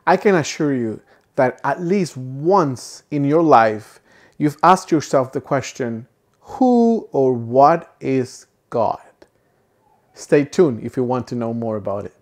I can assure you that at least once in your life, you've asked yourself the question, who or what is God? Stay tuned if you want to know more about it.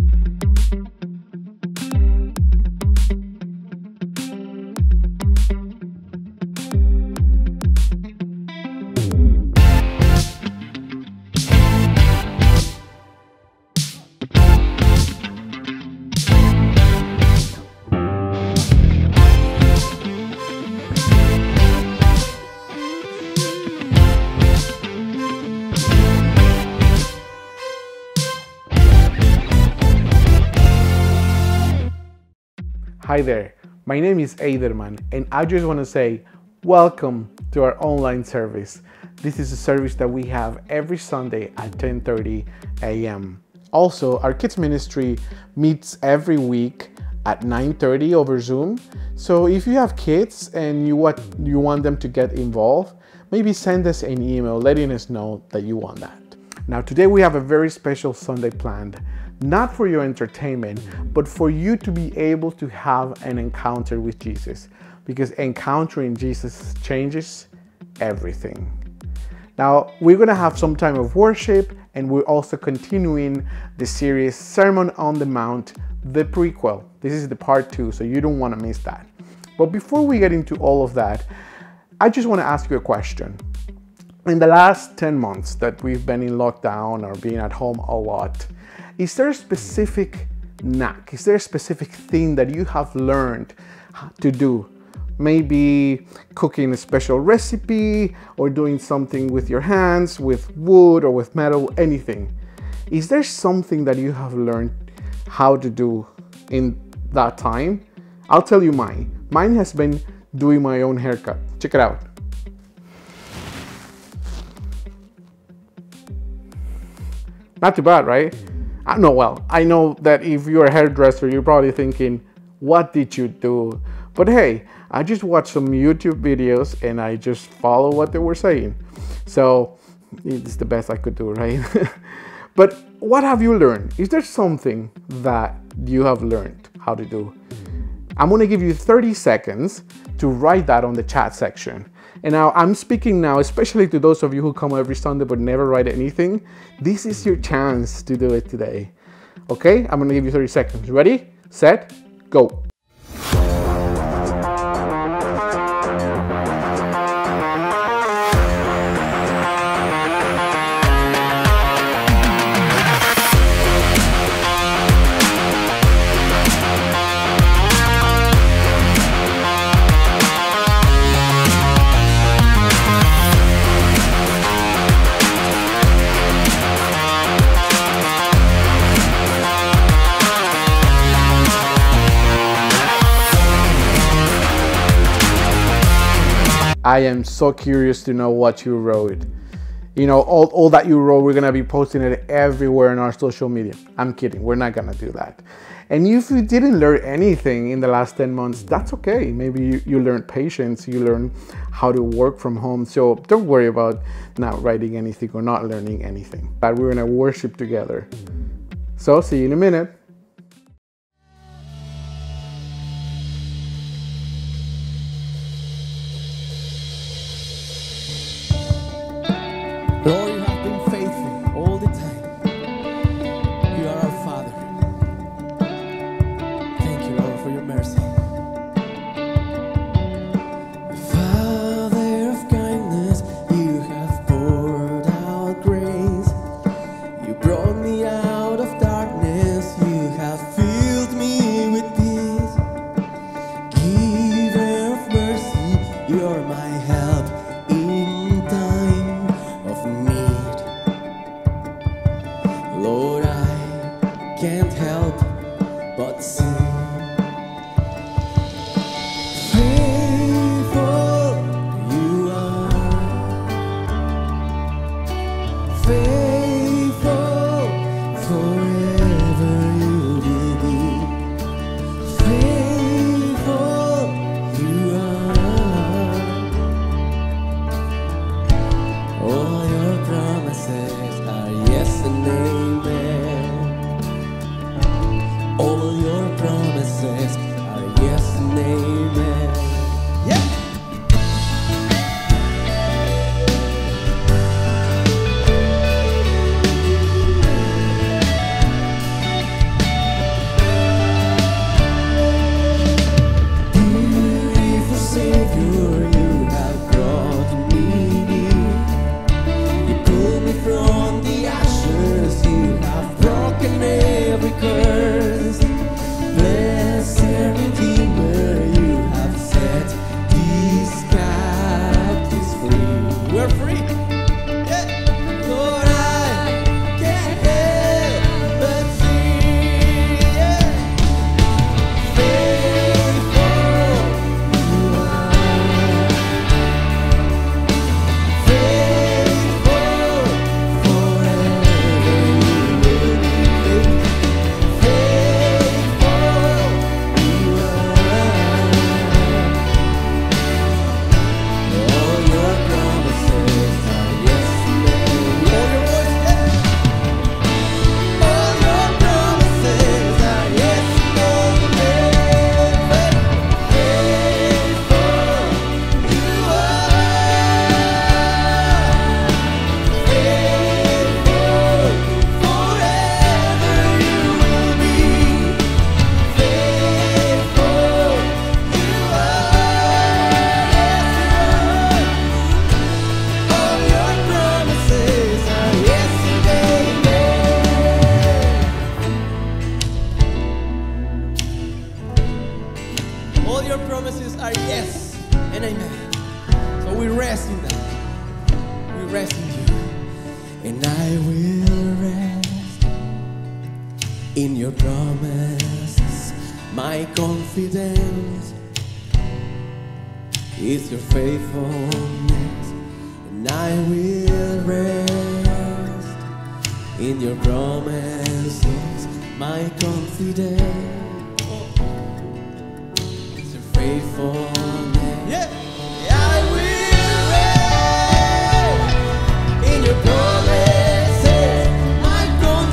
Hi there, my name is Eiderman and I just want to say welcome to our online service. This is a service that we have every Sunday at 10:30 a.m. Also, our kids ministry meets every week at 9:30 over Zoom. So if you have kids and you want them to get involved, maybe send us an email letting us know that you want that. Now today we have a very special Sunday planned. Not for your entertainment, but for you to be able to have an encounter with Jesus, because encountering Jesus changes everything. Now, we're gonna have some time of worship, and we're also continuing the series Sermon on the Mount, the prequel. This is the part 2, so you don't wanna miss that. But before we get into all of that, I just wanna ask you a question. In the last 10 months that we've been in lockdown or being at home a lot, is there a specific knack? Is there a specific thing that you have learned to do? Maybe cooking a special recipe or doing something with your hands, with wood or with metal, anything. Is there something that you have learned how to do in that time? I'll tell you mine. Mine has been doing my own haircut. Check it out. Not too bad, right? Well, I know that if you're a hairdresser, you're probably thinking, what did you do? But hey, I just watched some YouTube videos and I just follow what they were saying. So it's the best I could do, right? But what have you learned? Is there something that you have learned how to do? I'm gonna give you 30 seconds to write that on the chat section. And now I'm speaking now, especially to those of you who come every Sunday but never write anything. This is your chance to do it today. Okay, I'm gonna give you 30 seconds. Ready, set, go. I am so curious to know what you wrote. You know, all that you wrote, we're gonna be posting it everywhere on our social media. I'm kidding, we're not gonna do that. And if you didn't learn anything in the last 10 months, that's okay. Maybe you learned patience, you learned how to work from home. So don't worry about not writing anything or not learning anything. But we're gonna worship together. So see you in a minute. Lord, you have been faithful all the time. You are our Father. Thank you, Lord, for your mercy. Father of kindness, you have poured out grace. You brought me out of darkness. You have filled me with peace. Giver of mercy, you are my help in time of need. Lord, I can't help but sing. Faithful you are, faithful forever you will be. Faithful you are. All your promises are yes and amen. All your promises promises are yes and amen. Yeah. Beautiful Savior, you have brought me near. You pulled me from the ashes, you have broken every curse. Blessed Redeemer, you have set these captives free. We're free. Yeah. Lord, I can't help but sing. Yeah. Faithful you are. Faithful forever you will be. Faithful you are. All your promises are yes and amen. All your voice, yeah. All your promises are yes and amen. Faithful you are. Faithful forever you will be. Faithful you are. All your promises are yes and amen. All your promises are yes and amen. So we rest in that. We rest in you. And I will rest in your promises. My confidence is your faithfulness. And I will rest in your promises. My confidence is your faithfulness. Yeah. I will rest in your promises. My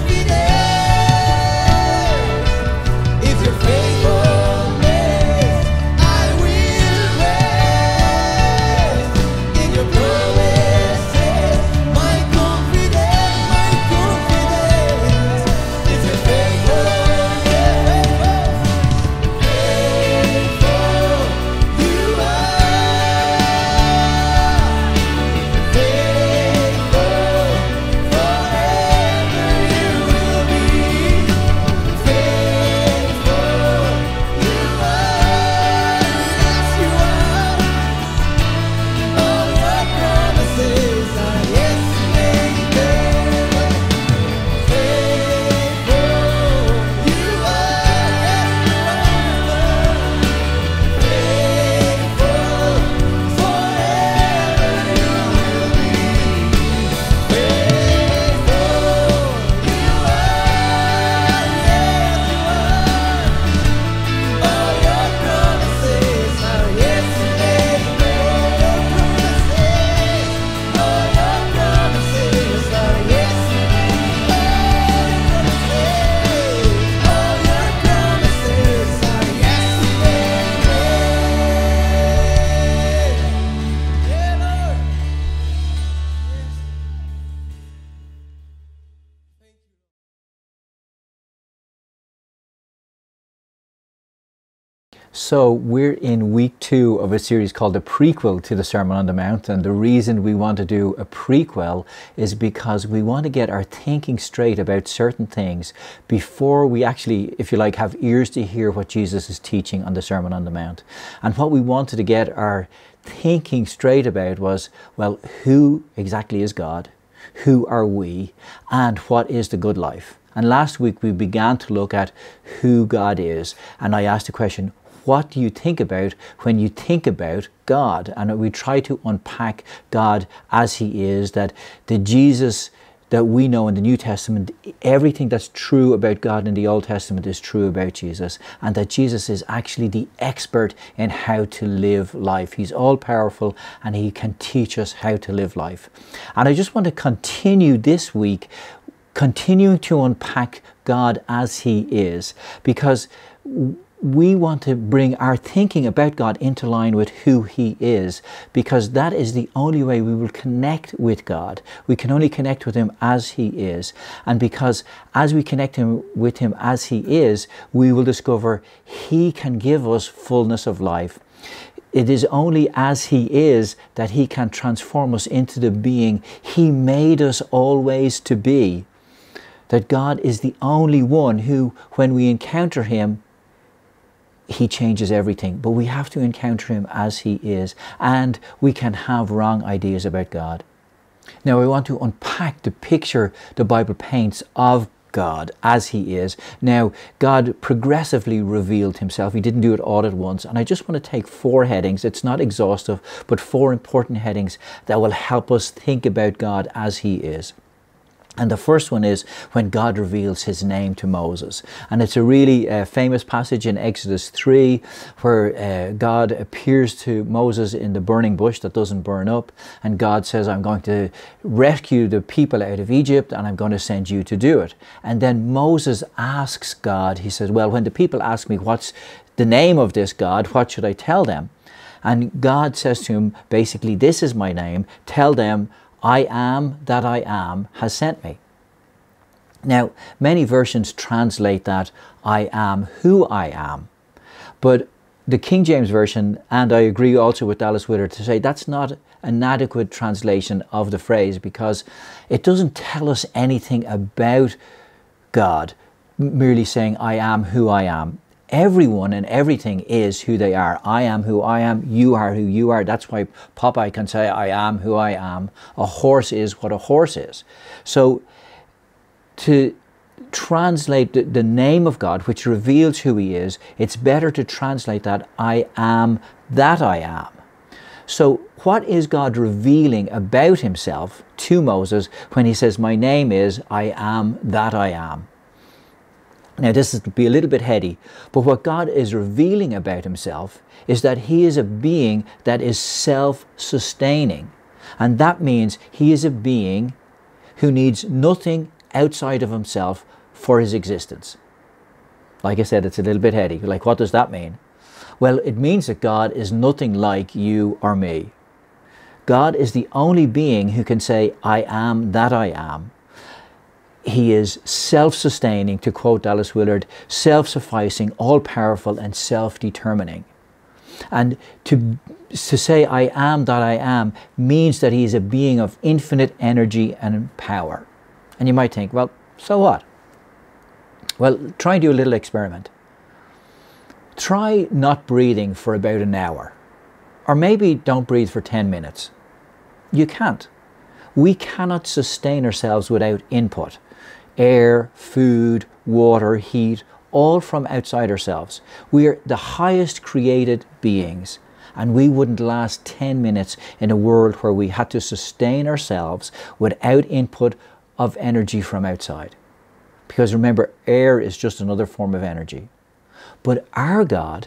confidence is your faithfulness. I will rest in your promises. My confidence is your faithfulness. Faithful you are. Faithful forever you will be. Faithful you are. Yes, you are. All your promises are yes and amen. Faithful you are. Faithful forever you will be. Faithful you are. Yes, you are. All your promises are yes and amen. All your promises are yes and amen. All your promises are yes and amen. Yeah, Lord. So we're in week 2 of a series called the prequel to the Sermon on the Mount, and the reason we want to do a prequel is because we want to get our thinking straight about certain things before we actually, if you like, have ears to hear what Jesus is teaching on the Sermon on the Mount. And what we wanted to get our thinking straight about was, well, who exactly is God? Who are we? And what is the good life? And last week we began to look at who God is, and I asked the question, what do you think about when you think about God? And we try to unpack God as He is, that the Jesus that we know in the New Testament, everything that's true about God in the Old Testament is true about Jesus, and that Jesus is actually the expert in how to live life. He's all powerful and He can teach us how to live life. And I just want to continue this week, continuing to unpack God as He is, because we want to bring our thinking about God into line with who He is, because that is the only way we will connect with God. We can only connect with Him as He is. And because as we connect with Him as He is, we will discover He can give us fullness of life. It is only as He is that He can transform us into the being He made us always to be. That God is the only one who, when we encounter Him, He changes everything. But we have to encounter Him as He is, and we can have wrong ideas about God. Now I want to unpack the picture the Bible paints of God as He is. Now, God progressively revealed Himself. He didn't do it all at once. And I just want to take 4 headings. It's not exhaustive, but 4 important headings that will help us think about God as He is. And the first one is when God reveals His name to Moses. And it's a really famous passage in Exodus 3 where God appears to Moses in the burning bush that doesn't burn up. And God says, I'm going to rescue the people out of Egypt and I'm going to send you to do it. And then Moses asks God, he says, well, when the people ask me what's the name of this God, what should I tell them? And God says to him, basically, this is my name. Tell them, I am that I am has sent me. Now, many versions translate that I am who I am. But the King James Version, and I agree also with Dallas Willard to say that's not an adequate translation of the phrase, because it doesn't tell us anything about God, merely saying I am who I am. Everyone and everything is who they are. I am who I am. You are who you are. That's why Popeye can say, I am who I am. A horse is what a horse is. So to translate the name of God, which reveals who He is, it's better to translate that I am that I am. So what is God revealing about Himself to Moses when He says, my name is I am that I am? Now this is to be a little bit heady, but what God is revealing about Himself is that He is a being that is self-sustaining. And that means He is a being who needs nothing outside of Himself for His existence. Like I said, it's a little bit heady. Like, what does that mean? Well, it means that God is nothing like you or me. God is the only being who can say, I am that I am. He is self-sustaining, to quote Dallas Willard, self-sufficing, all-powerful and self-determining. And to say I am that I am means that He is a being of infinite energy and power. And you might think, well, so what? Well, try and do a little experiment. Try not breathing for about an hour. Or maybe don't breathe for 10 minutes. You can't. We cannot sustain ourselves without input. Air, food, water, heat, all from outside ourselves. We are the highest created beings, and we wouldn't last 10 minutes in a world where we had to sustain ourselves without input of energy from outside. Because remember, air is just another form of energy. But our God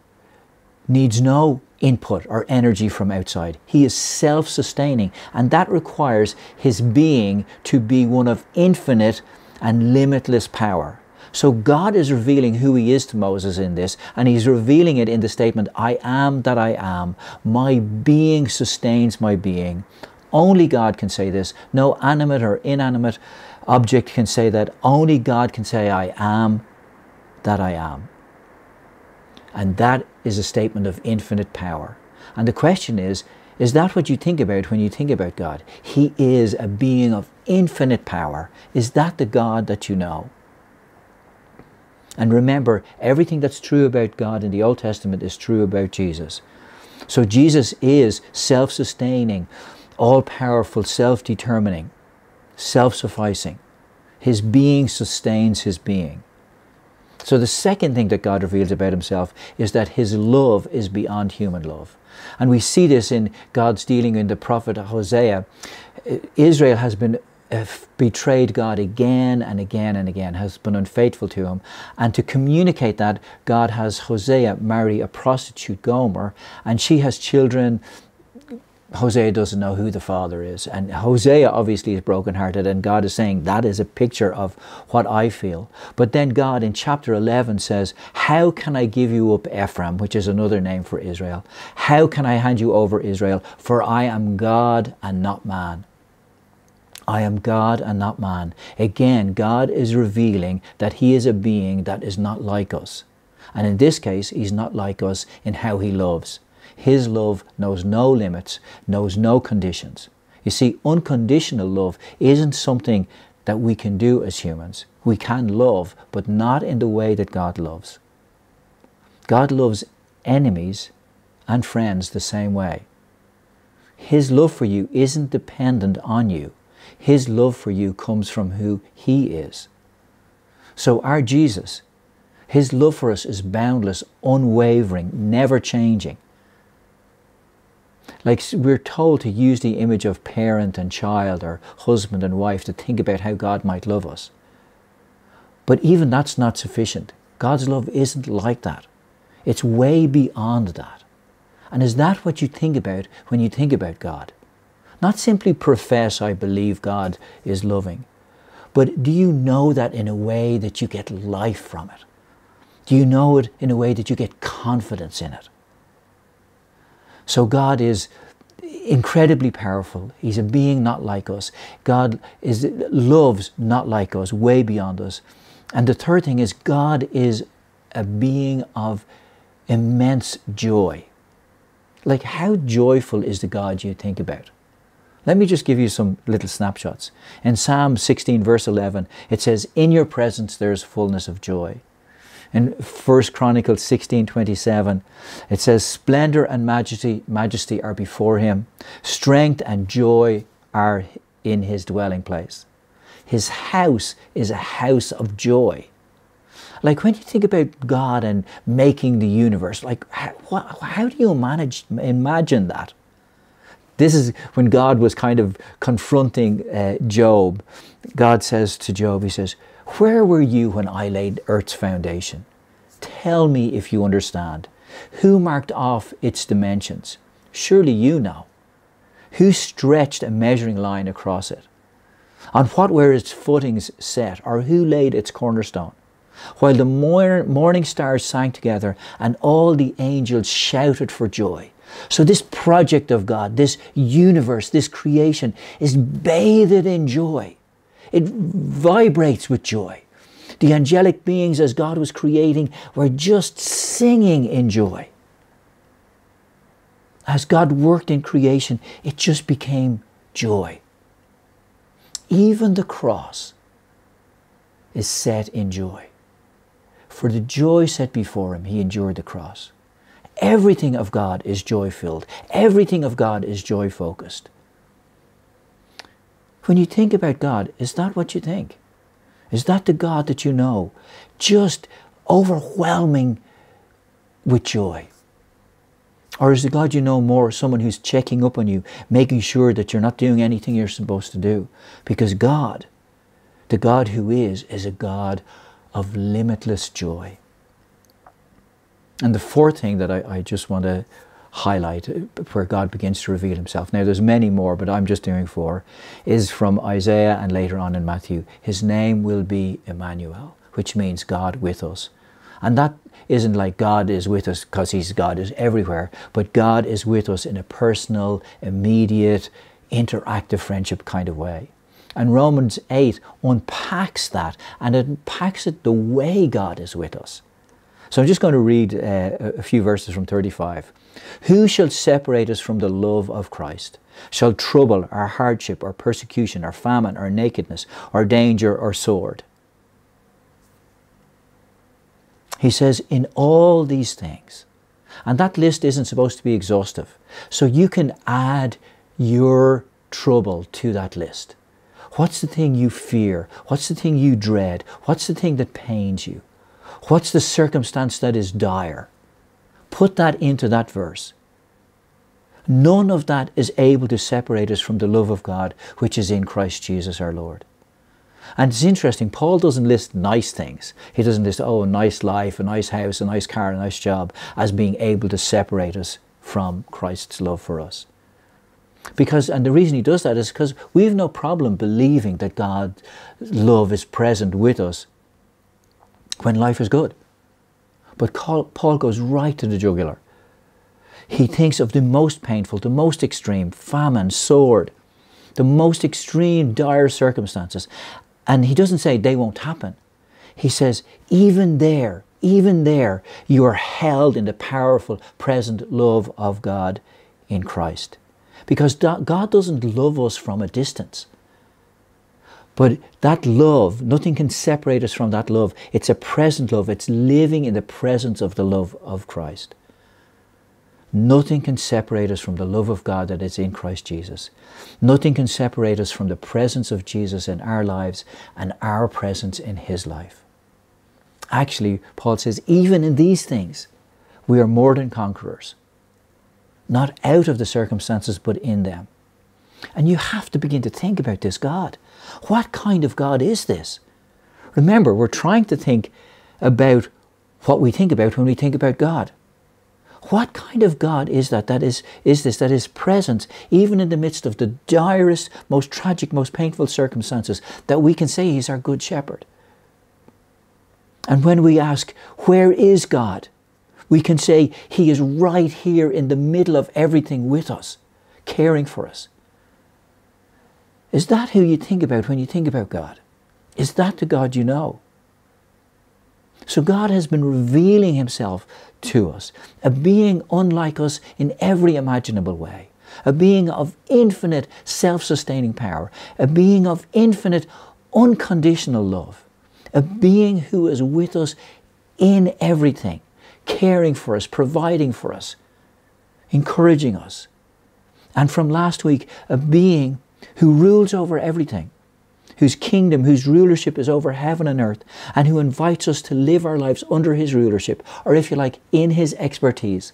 needs no input or energy from outside. He is self-sustaining, and that requires His being to be one of infinite and limitless power. So God is revealing who He is to Moses in this, and He's revealing it in the statement, I am that I am. My being sustains my being. Only God can say this. No animate or inanimate object can say that. Only God can say, I am that I am. And that is a statement of infinite power. And the question is that what you think about when you think about God? He is a being of infinite power. Is that the God that you know? And remember, everything that's true about God in the Old Testament is true about Jesus. So Jesus is self-sustaining, all-powerful, self-determining, self-sufficing. His being sustains His being. So the second thing that God reveals about Himself is that His love is beyond human love. And we see this in God's dealing in the prophet Hosea. Israel has been betrayed God again and again and again, has been unfaithful to Him. And to communicate that, God has Hosea marry a prostitute, Gomer, and she has children Hosea doesn't know who the Father is. And Hosea obviously is brokenhearted, and God is saying that is a picture of what I feel. But then God in chapter 11 says, how can I give you up, Ephraim, which is another name for Israel? How can I hand you over, Israel? For I am God and not man. I am God and not man. Again, God is revealing that he is a being that is not like us. And in this case, he's not like us in how he loves. His love knows no limits, knows no conditions. You see, unconditional love isn't something that we can do as humans. We can love, but not in the way that God loves. God loves enemies and friends the same way. His love for you isn't dependent on you. His love for you comes from who he is. So our Jesus, his love for us is boundless, unwavering, never changing. Like we're told to use the image of parent and child or husband and wife to think about how God might love us. But even that's not sufficient. God's love isn't like that. It's way beyond that. And is that what you think about when you think about God? Not simply profess, I believe God is loving, but do you know that in a way that you get life from it? Do you know it in a way that you get confidence in it? So God is incredibly powerful. He's a being not like us. God loves not like us, way beyond us. And the third thing is God is a being of immense joy. Like how joyful is the God you think about? Let me just give you some little snapshots. In Psalm 16 verse 11, it says, in your presence there is fullness of joy. In 1 Chronicles 16:27, it says, splendor and majesty are before him. Strength and joy are in his dwelling place. His house is a house of joy. Like when you think about God and making the universe, like how do you imagine that? This is when God was kind of confronting Job. God says to Job, he says, where were you when I laid earth's foundation? Tell me if you understand. Who marked off its dimensions? Surely you know. Who stretched a measuring line across it? On what were its footings set, or who laid its cornerstone? While the morning stars sang together and all the angels shouted for joy. So this project of God, this universe, this creation is bathed in joy. It vibrates with joy. The angelic beings as God was creating were just singing in joy. As God worked in creation, it just became joy. Even the cross is set in joy. For the joy set before him, he endured the cross. Everything of God is joy-filled. Everything of God is joy-focused. When you think about God, is that what you think? Is that the God that you know? Just overwhelming with joy? Or is the God you know more someone who's checking up on you, making sure that you're not doing anything you're supposed to do? Because God, the God who is a God of limitless joy. And the fourth thing that I just want to highlight, where God begins to reveal himself. Now there's many more, but I'm just doing 4, is from Isaiah and later on in Matthew. His name will be Emmanuel, which means God with us. And that isn't like God is with us because God is everywhere, but God is with us in a personal, immediate, interactive friendship kind of way. And Romans 8 unpacks that, and it unpacks it the way God is with us. So I'm just going to read a few verses from 35. Who shall separate us from the love of Christ? Shall trouble, or hardship, or persecution, or famine, or nakedness, or danger, or sword? He says, in all these things. And that list isn't supposed to be exhaustive. So you can add your trouble to that list. What's the thing you fear? What's the thing you dread? What's the thing that pains you? What's the circumstance that is dire? Put that into that verse. None of that is able to separate us from the love of God, which is in Christ Jesus our Lord. And it's interesting, Paul doesn't list nice things. He doesn't list, oh, a nice life, a nice house, a nice car, a nice job, as being able to separate us from Christ's love for us. Because, and the reason he does that is because we have no problem believing that God's love is present with us when life is good. But Paul goes right to the jugular. He thinks of the most painful, the most extreme, famine, sword, the most extreme dire circumstances. And he doesn't say they won't happen. He says, even there, you are held in the powerful present love of God in Christ. Because God doesn't love us from a distance. But that love, nothing can separate us from that love. It's a present love. It's living in the presence of the love of Christ. Nothing can separate us from the love of God that is in Christ Jesus. Nothing can separate us from the presence of Jesus in our lives and our presence in his life. Actually, Paul says, even in these things, we are more than conquerors. Not out of the circumstances, but in them. And you have to begin to think about this God. What kind of God is this? Remember, we're trying to think about what we think about when we think about God. What kind of God is that? That is present even in the midst of the direst, most tragic, most painful circumstances, that we can say he's our good shepherd. And when we ask, where is God? We can say he is right here in the middle of everything with us, caring for us. Is that who you think about when you think about God? Is that the God you know? So God has been revealing himself to us, a being unlike us in every imaginable way, a being of infinite self-sustaining power, a being of infinite unconditional love, a being who is with us in everything, caring for us, providing for us, encouraging us. And from last week, a being who rules over everything, whose kingdom, whose rulership is over heaven and earth, and who invites us to live our lives under his rulership, or if you like, in his expertise.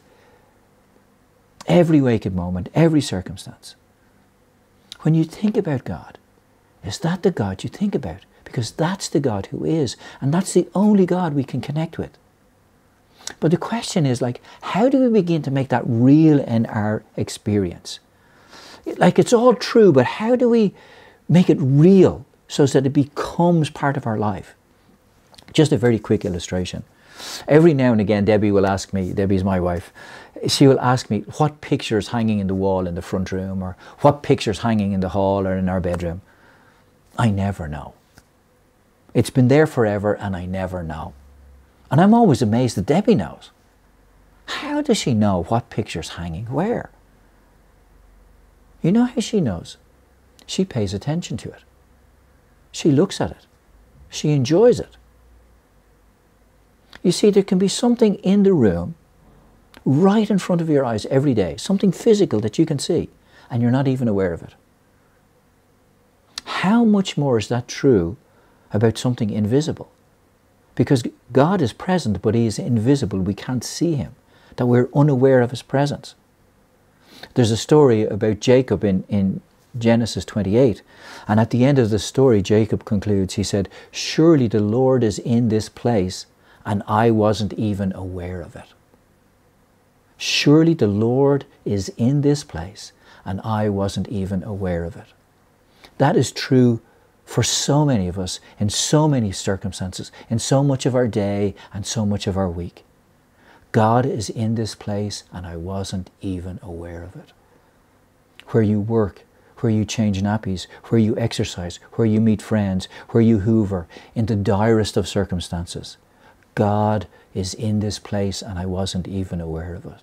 Every waking moment, every circumstance. When you think about God, is that the God you think about? Because that's the God who is, and that's the only God we can connect with. But the question is, like, how do we begin to make that real in our experience? Like, it's all true, but how do we make it real so that it becomes part of our life? Just a very quick illustration. Every now and again, Debbie will ask me, Debbie's my wife, she will ask me what picture's hanging in the wall in the front room, or what picture's hanging in the hall or in our bedroom. I never know. It's been there forever and I never know. And I'm always amazed that Debbie knows. How does she know what picture's hanging where? You know how she knows? She pays attention to it. She looks at it. She enjoys it. You see, there can be something in the room right in front of your eyes every day, something physical that you can see, and you're not even aware of it. How much more is that true about something invisible? Because God is present, but he is invisible. We can't see him, that we're unaware of his presence. There's a story about Jacob in Genesis 28, and at the end of the story, Jacob concludes, he said, surely the Lord is in this place, and I wasn't even aware of it. Surely the Lord is in this place, and I wasn't even aware of it. That is true for so many of us, in so many circumstances, in so much of our day and so much of our week. God is in this place and I wasn't even aware of it. Where you work, where you change nappies, where you exercise, where you meet friends, where you hoover, in the direst of circumstances. God is in this place and I wasn't even aware of it.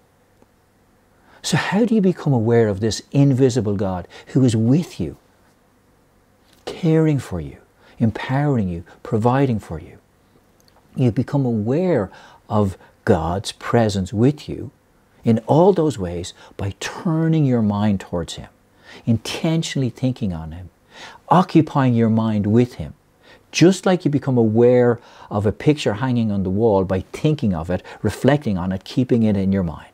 So how do you become aware of this invisible God who is with you, caring for you, empowering you, providing for you? You become aware of God's presence with you in all those ways by turning your mind towards him, intentionally thinking on him, occupying your mind with him, just like you become aware of a picture hanging on the wall by thinking of it, reflecting on it, keeping it in your mind.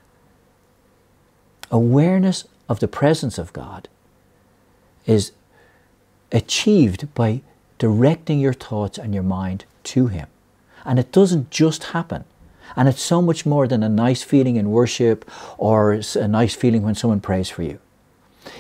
Awareness of the presence of God is achieved by directing your thoughts and your mind to him. And it doesn't just happen. And it's so much more than a nice feeling in worship or a nice feeling when someone prays for you.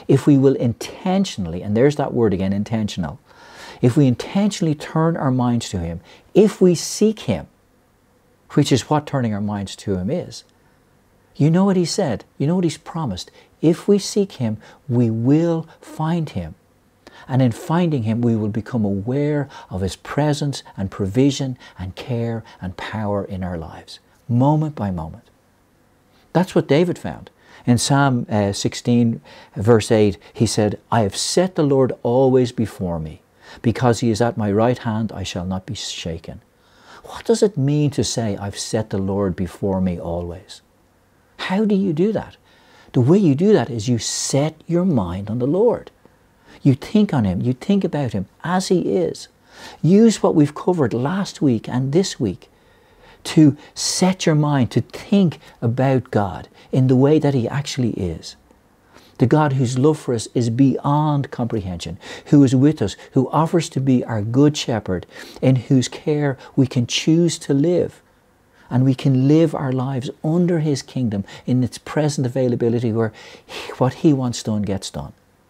if we will intentionally, and there's that word again, intentional, if we intentionally turn our minds to Him, if we seek Him, which is what turning our minds to Him is. You know what He said, you know what He's promised. If we seek Him, we will find Him. And in finding Him, we will become aware of His presence and provision and care and power in our lives, moment by moment. That's what David found. In Psalm 16, verse 8, he said, I have set the Lord always before me. Because He is at my right hand, I shall not be shaken. What does it mean to say, I've set the Lord before me always? How do you do that? The way you do that is you set your mind on the Lord. You think on Him, you think about Him as He is. Use what we've covered last week and this week to set your mind to think about God in the way that He actually is. The God whose love for us is beyond comprehension, who is with us, who offers to be our good shepherd, in whose care we can choose to live. And we can live our lives under His kingdom in its present availability, where what He wants done gets done.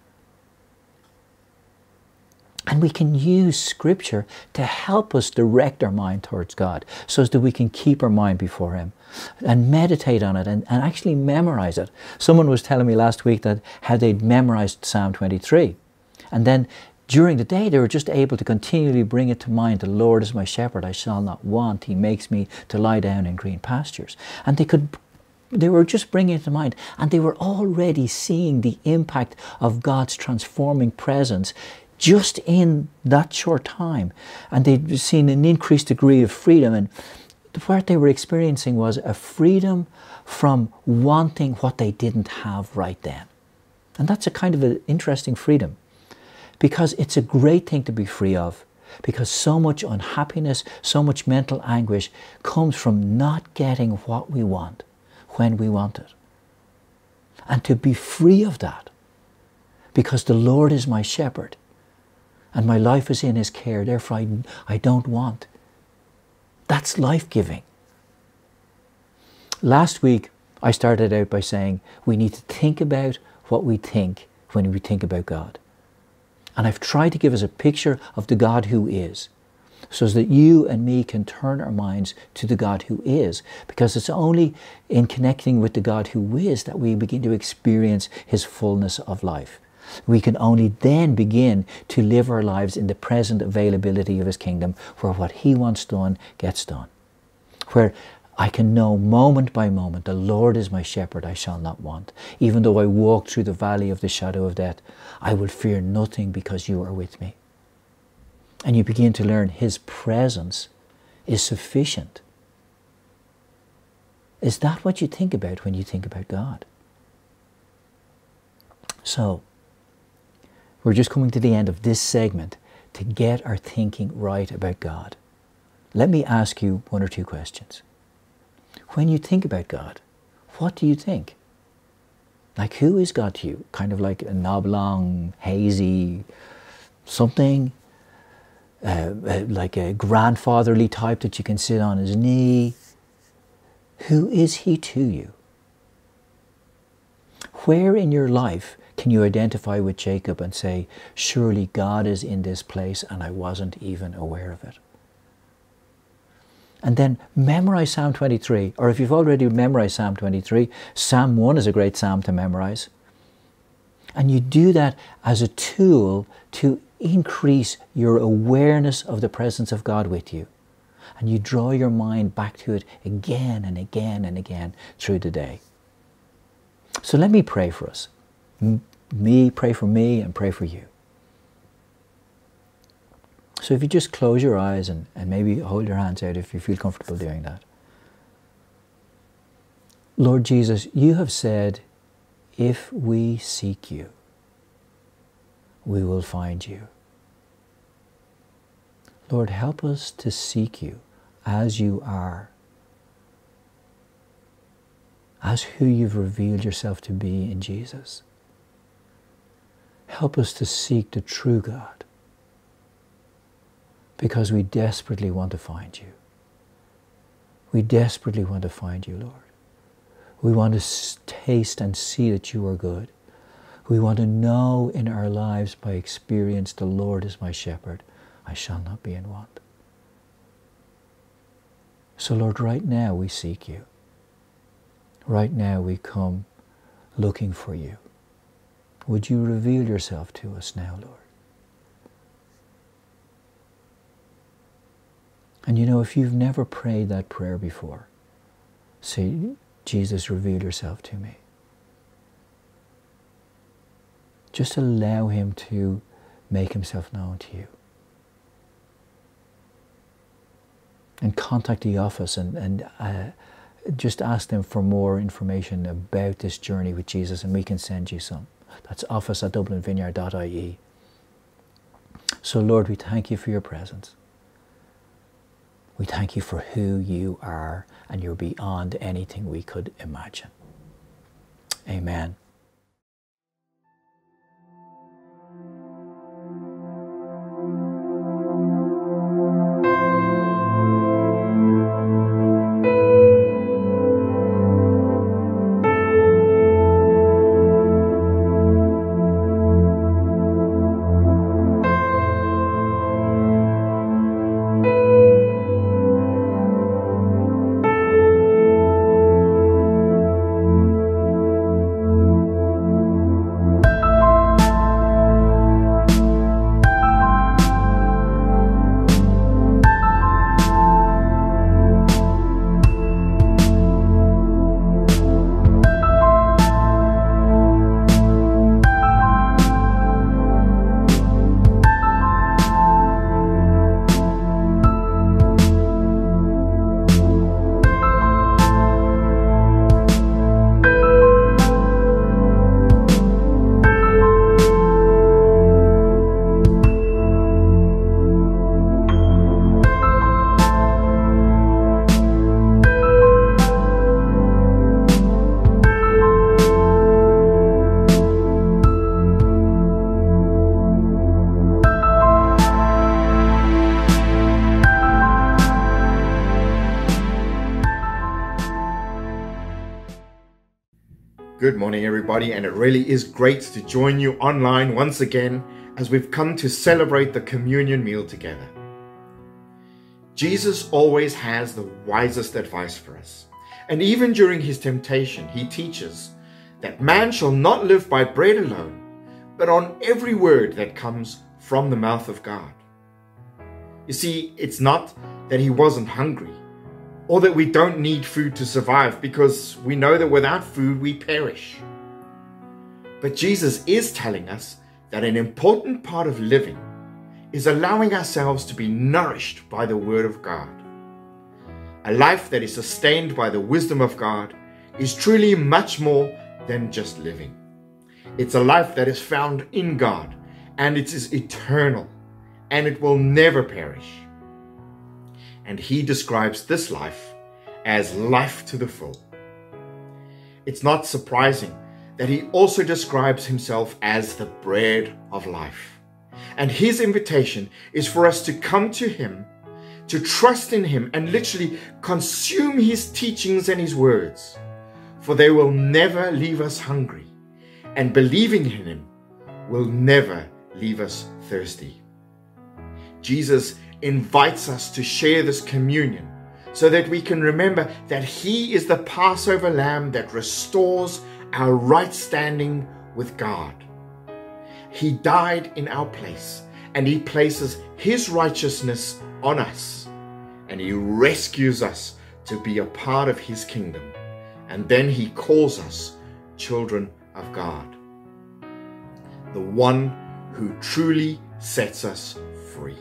And we can use Scripture to help us direct our mind towards God, so as that we can keep our mind before Him and meditate on it and actually memorize it. Someone was telling me last week that how they'd memorized Psalm 23. And then during the day they were just able to continually bring it to mind. The Lord is my shepherd, I shall not want. He makes me to lie down in green pastures. And they were just bringing it to mind, and they were already seeing the impact of God's transforming presence just in that short time. And they'd seen an increased degree of freedom, and what they were experiencing was a freedom from wanting what they didn't have right then. And that's a kind of an interesting freedom, because it's a great thing to be free of, because so much unhappiness, so much mental anguish comes from not getting what we want when we want it. And to be free of that, because the Lord is my shepherd and my life is in His care, therefore I don't want. That's life-giving. Last week I started out by saying we need to think about what we think when we think about God. And I've tried to give us a picture of the God who is, so that you and me can turn our minds to the God who is, because it's only in connecting with the God who is that we begin to experience His fullness of life. We can only then begin to live our lives in the present availability of His kingdom, where what He wants done gets done. Where I can know moment by moment, the Lord is my shepherd, I shall not want. Even though I walk through the valley of the shadow of death, I will fear nothing, because You are with me. And you begin to learn His presence is sufficient. Is that what you think about when you think about God? So, we're just coming to the end of this segment to get our thinking right about God. Let me ask you one or two questions. When you think about God, what do you think? Like, who is God to you? Kind of like an oblong, hazy something? Like a grandfatherly type that you can sit on His knee? Who is He to you? Where in your life can you identify with Jacob and say, surely God is in this place and I wasn't even aware of it? And then memorize Psalm 23. Or if you've already memorized Psalm 23, Psalm 1 is a great psalm to memorize. And you do that as a tool to increase your awareness of the presence of God with you. And you draw your mind back to it again and again and again through the day. So let me pray for us. Pray for me and pray for you. So if you just close your eyes and maybe hold your hands out if you feel comfortable doing that. Lord Jesus, You have said, if we seek You, we will find You. Lord, help us to seek You as You are, as who You've revealed Yourself to be in Jesus. Help us to seek the true God, because we desperately want to find You. We desperately want to find You, Lord. We want to taste and see that You are good. We want to know in our lives by experience, the Lord is my shepherd, I shall not be in want. So Lord, right now we seek you. Right now we come looking for you. Would you reveal yourself to us now, Lord? And you know, if you've never prayed that prayer before, say, Jesus, reveal yourself to me. Just allow him to make himself known to you. And contact the office and just ask them for more information about this journey with Jesus, and we can send you some. That's office@dublinvineyard.ie. So Lord, we thank you for your presence. We thank you for who you are, and you're beyond anything we could imagine. Amen. Good morning, everybody, and it really is great to join you online once again as we've come to celebrate the communion meal together. Jesus always has the wisest advice for us, and even during his temptation, he teaches that man shall not live by bread alone, but on every word that comes from the mouth of God. You see, it's not that he wasn't hungry, or that we don't need food to survive, because we know that without food we perish. But Jesus is telling us that an important part of living is allowing ourselves to be nourished by the Word of God. A life that is sustained by the wisdom of God is truly much more than just living. It's a life that is found in God, and it is eternal, and it will never perish. And he describes this life as life to the full. It's not surprising that he also describes himself as the bread of life. And his invitation is for us to come to him, to trust in him, and literally consume his teachings and his words, for they will never leave us hungry, and believing in him will never leave us thirsty. Jesus invites us to share this communion so that we can remember that he is the Passover lamb that restores our right standing with God. He died in our place, and he places his righteousness on us, and he rescues us to be a part of his kingdom, and then he calls us children of God, the one who truly sets us free.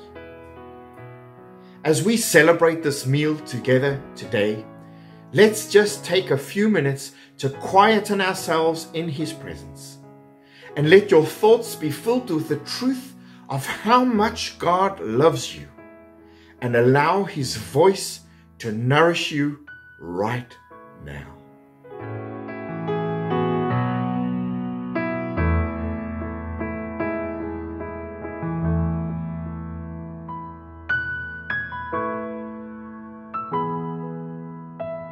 As we celebrate this meal together today, let's just take a few minutes to quieten ourselves in his presence, and let your thoughts be filled with the truth of how much God loves you, and allow his voice to nourish you right now.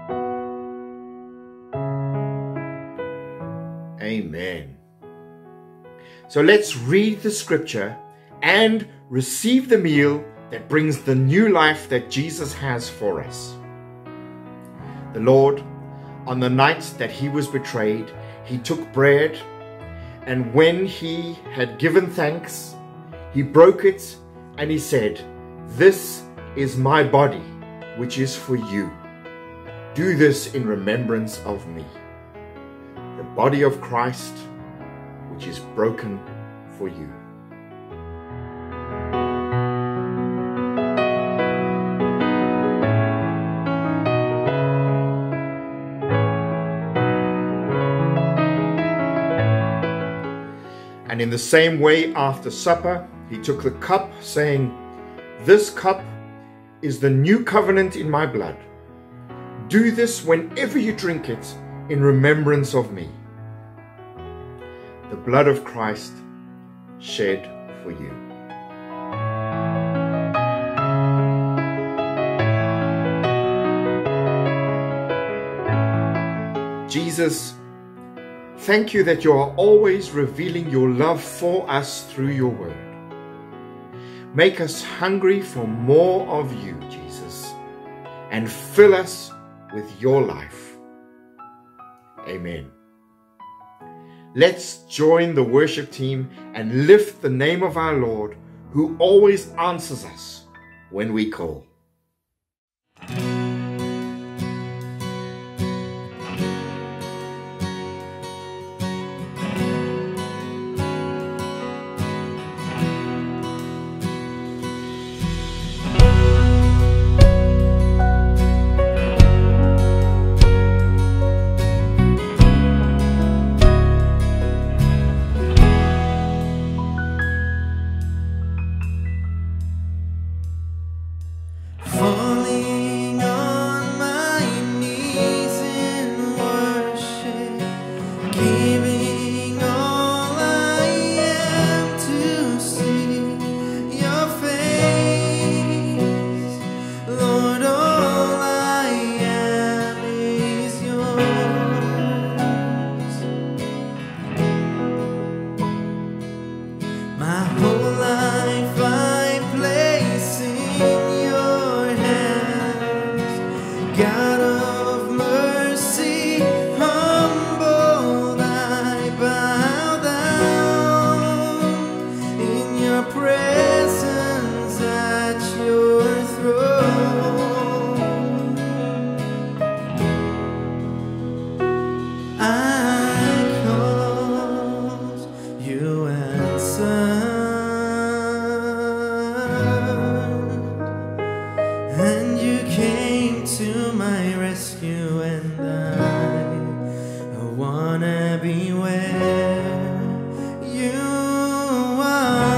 Amen. So let's read the scripture and receive the meal that brings the new life that Jesus has for us. The Lord, on the night that he was betrayed, he took bread, and when he had given thanks, he broke it and he said, "This is my body, which is for you. Do this in remembrance of me." The body of Christ, which is broken for you. And in the same way, after supper, he took the cup, saying, "This cup is the new covenant in my blood. Do this whenever you drink it in remembrance of me." The blood of Christ shed for you. Jesus, thank you that you are always revealing your love for us through your word. Make us hungry for more of you, Jesus, and fill us with your life. Amen. Let's join the worship team and lift the name of our Lord, who always answers us when we call. Falling on my knees in worship, giving all I am to see your face. Lord, all I am is yours. My whole life I place in your hands, God of mercy, humbled I bow down in your presence at your throne. I called, you answered, and you came to my rescue, and I wanna be where you are.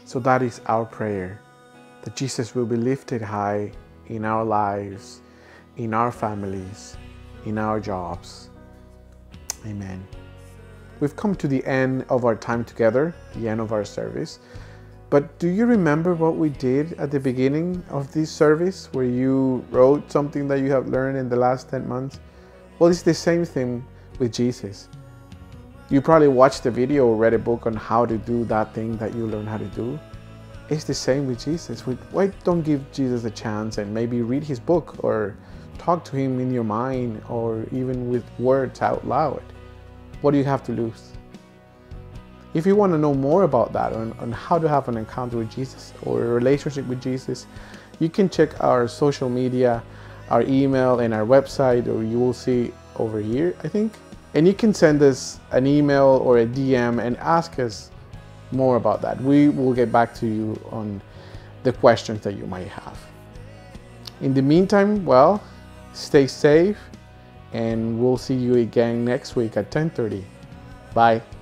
So that is our prayer, that Jesus will be lifted high in our lives, in our families, in our jobs. Amen. We've come to the end of our time together, the end of our service. But do you remember what we did at the beginning of this service, where you wrote something that you have learned in the last 10 months? Well, it's the same thing with Jesus. You probably watched a video or read a book on how to do that thing that you learned how to do. It's the same with Jesus. Why don't give Jesus a chance and maybe read his book or talk to him in your mind or even with words out loud? What do you have to lose? If you want to know more about that, on how to have an encounter with Jesus or a relationship with Jesus, you can check our social media, our email, and our website, or you will see over here, I think. And you can send us an email or a DM and ask us more about that. We will get back to you on the questions that you might have. In the meantime, well, stay safe, and we'll see you again next week at 10:30. Bye.